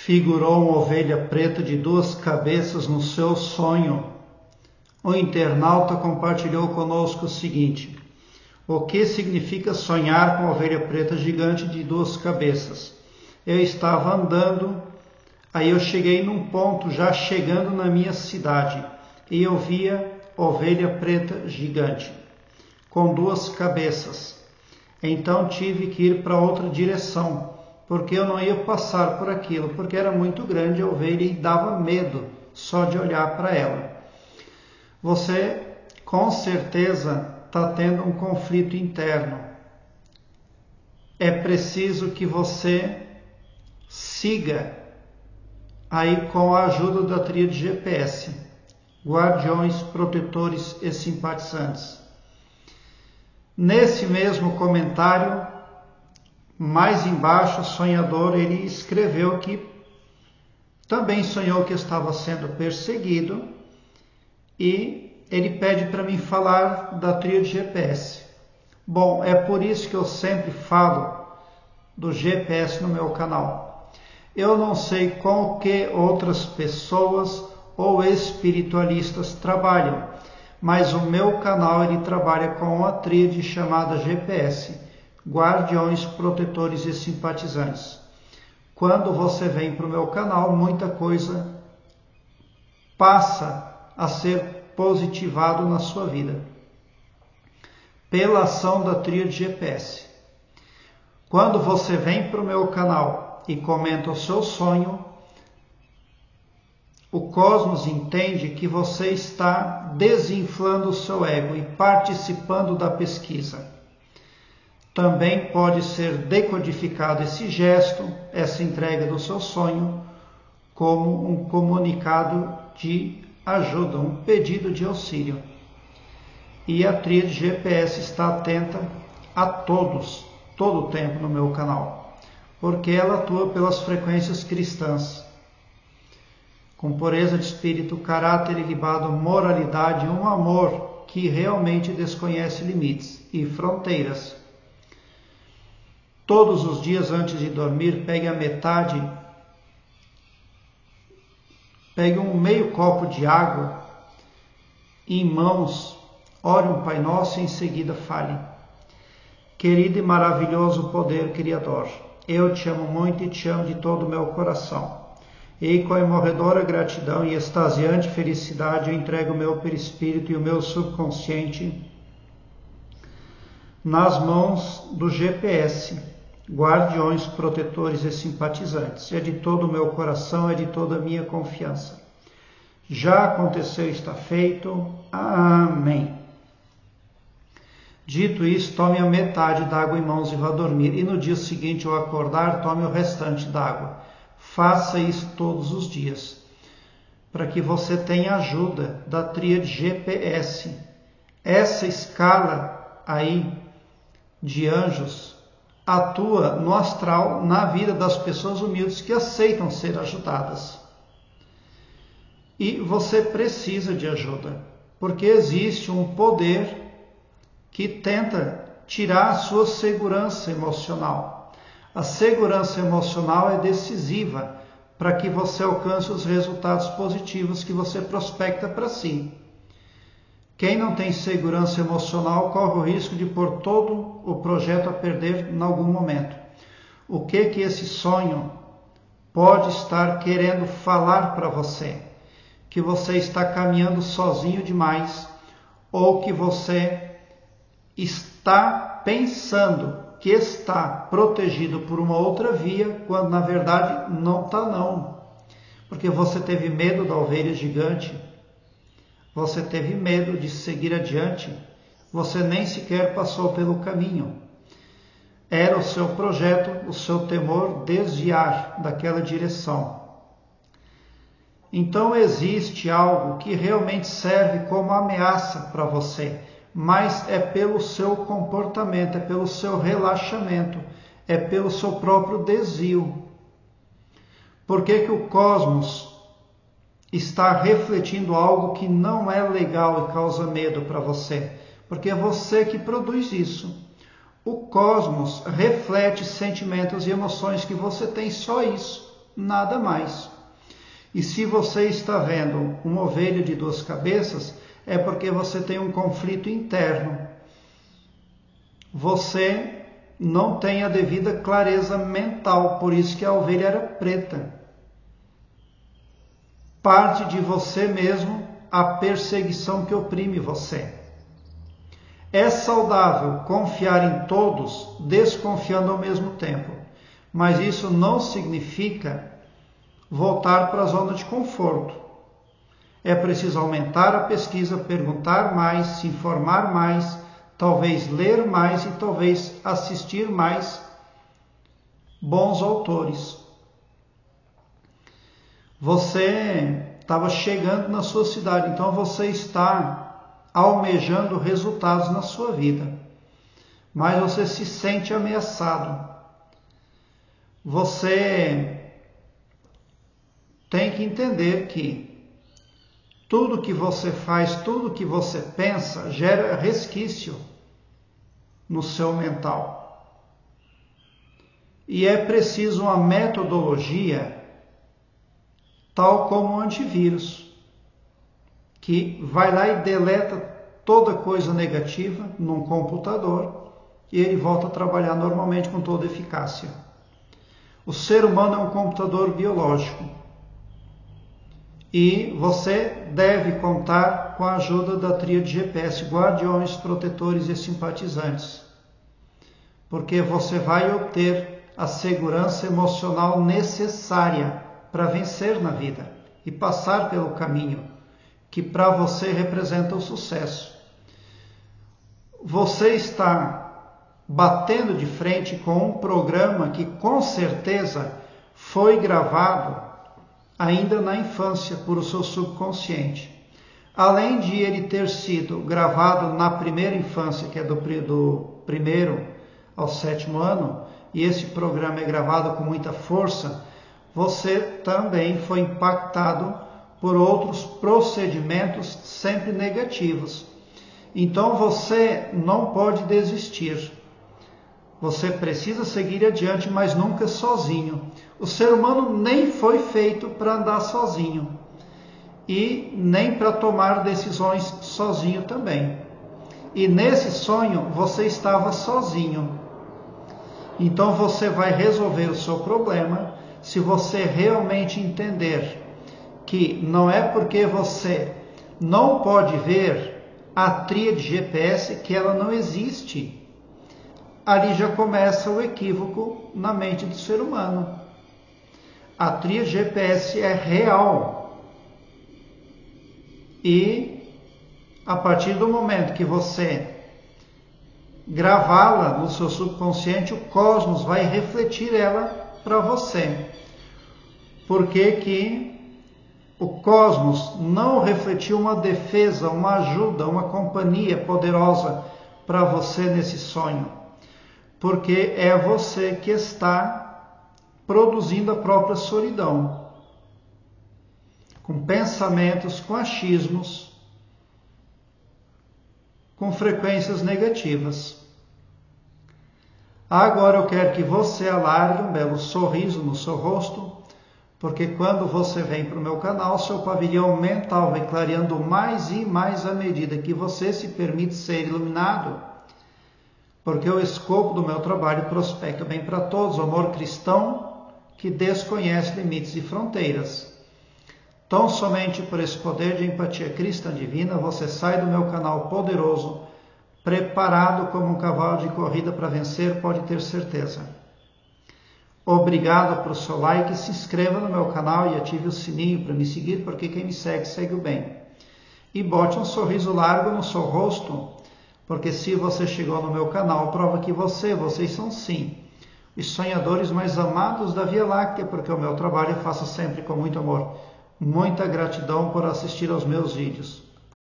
figurou uma ovelha preta de 2 cabeças no seu sonho. O internauta compartilhou conosco o seguinte: o que significa sonhar com a ovelha preta gigante de 2 cabeças? Eu estava andando, aí eu cheguei num ponto, já chegando na minha cidade, e eu via ovelha preta gigante, com 2 cabeças. Então tive que ir para outra direção, porque eu não ia passar por aquilo, porque era muito grande a ovelha e dava medo só de olhar para ela. Você com certeza está tendo um conflito interno. É preciso que você siga aí com a ajuda da tríade GPS, guardiões, protetores e simpatizantes. Nesse mesmo comentário, mais embaixo, o sonhador ele escreveu que também sonhou que estava sendo perseguido e ele pede para mim falar da tríade GPS. Bom, é por isso que eu sempre falo do GPS no meu canal. Eu não sei com o que outras pessoas ou espiritualistas trabalham, mas o meu canal ele trabalha com uma tríade chamada GPS, guardiões, protetores e simpatizantes. Quando você vem para o meu canal, muita coisa passa a ser positivado na sua vida, pela ação da tríade GPS. Quando você vem para o meu canal e comenta o seu sonho, o cosmos entende que você está desinflando o seu ego e participando da pesquisa. Também pode ser decodificado esse gesto, essa entrega do seu sonho, como um comunicado de ajuda, um pedido de auxílio. E a tríade GPS está atenta a todos, todo o tempo no meu canal, porque ela atua pelas frequências cristãs, com pureza de espírito, caráter ilibado, moralidade, um amor que realmente desconhece limites e fronteiras. Todos os dias antes de dormir, pegue um meio copo de água em mãos, ore um Pai Nosso e em seguida fale: querido e maravilhoso poder criador, eu te amo muito e te amo de todo o meu coração. E com a imorredora gratidão e extasiante felicidade eu entrego o meu perispírito e o meu subconsciente nas mãos do GPS, guardiões, protetores e simpatizantes. É de todo o meu coração, é de toda a minha confiança. Já aconteceu, está feito. Amém. Dito isso, tome a metade da água em mãos e vá dormir. E no dia seguinte, ao acordar, tome o restante da água. Faça isso todos os dias, para que você tenha ajuda da tríade GPS. Essa escala aí de anjos atua no astral, na vida das pessoas humildes que aceitam ser ajudadas. E você precisa de ajuda, porque existe um poder que tenta tirar a sua segurança emocional. A segurança emocional é decisiva para que você alcance os resultados positivos que você prospecta para si. Quem não tem segurança emocional corre o risco de pôr todo o projeto a perder em algum momento. O que esse sonho pode estar querendo falar para você? Que você está caminhando sozinho demais, ou que você está pensando que está protegido por uma outra via, quando na verdade não está não. Porque você teve medo da ovelha gigante, você teve medo de seguir adiante, você nem sequer passou pelo caminho. Era o seu projeto, o seu temor desviar daquela direção. Então existe algo que realmente serve como ameaça para você, mas é pelo seu comportamento, é pelo seu relaxamento, é pelo seu próprio desvio. Por que o cosmos está refletindo algo que não é legal e causa medo para você? Porque é você que produz isso. O cosmos reflete sentimentos e emoções que você tem, só isso. nada mais. E se você está vendo uma ovelha de duas cabeças, é porque você tem um conflito interno. Você não tem a devida clareza mental, por isso que a ovelha era preta. Parte de você mesmo a perseguição que oprime você. É saudável confiar em todos, desconfiando ao mesmo tempo, mas isso não significa voltar para a zona de conforto. É preciso aumentar a pesquisa, perguntar mais, se informar mais, talvez ler mais e talvez assistir mais bons autores. Você estava chegando na sua cidade, então você está almejando resultados na sua vida, mas você se sente ameaçado. Você tem que entender que tudo que você faz, tudo que você pensa, gera resquício no seu mental. E é preciso uma metodologia tal como o antivírus, que vai lá e deleta toda coisa negativa num computador e ele volta a trabalhar normalmente com toda eficácia. O ser humano é um computador biológico e você deve contar com a ajuda da tríade GPS, guardiões, protetores e simpatizantes, porque você vai obter a segurança emocional necessária para vencer na vida e passar pelo caminho que para você representa o sucesso. Você está batendo de frente com um programa que com certeza foi gravado ainda na infância por o seu subconsciente. Além de ele ter sido gravado na primeira infância, que é do primeiro ao 7º ano, e esse programa é gravado com muita força, você também foi impactado por outros procedimentos sempre negativos. Então você não pode desistir. Você precisa seguir adiante, mas nunca sozinho. O ser humano nem foi feito para andar sozinho e nem para tomar decisões sozinho também. E nesse sonho você estava sozinho. Então você vai resolver o seu problema se você realmente entender que não é porque você não pode ver a tríade GPS que ela não existe. Ali já começa o equívoco na mente do ser humano. A tríade GPS é real. E a partir do momento que você gravá-la no seu subconsciente, o cosmos vai refletir ela para você. Por que o cosmos não refletiu uma defesa, uma ajuda, uma companhia poderosa para você nesse sonho? Porque é você que está produzindo a própria solidão, com pensamentos, com achismos, com frequências negativas. Agora eu quero que você alargue um belo sorriso no seu rosto, porque quando você vem para o meu canal, seu pavilhão mental vai clareando mais e mais à medida que você se permite ser iluminado, porque o escopo do meu trabalho prospecta bem para todos, o amor cristão que desconhece limites e fronteiras. Tão somente por esse poder de empatia cristã divina, você sai do meu canal poderoso, preparado como um cavalo de corrida para vencer, pode ter certeza. Obrigado pelo seu like, se inscreva no meu canal e ative o sininho para me seguir, porque quem me segue, segue o bem. E bote um sorriso largo no seu rosto, porque se você chegou no meu canal, prova que vocês são sim, os sonhadores mais amados da Via Láctea, porque o meu trabalho eu faço sempre com muito amor. Muita gratidão por assistir aos meus vídeos.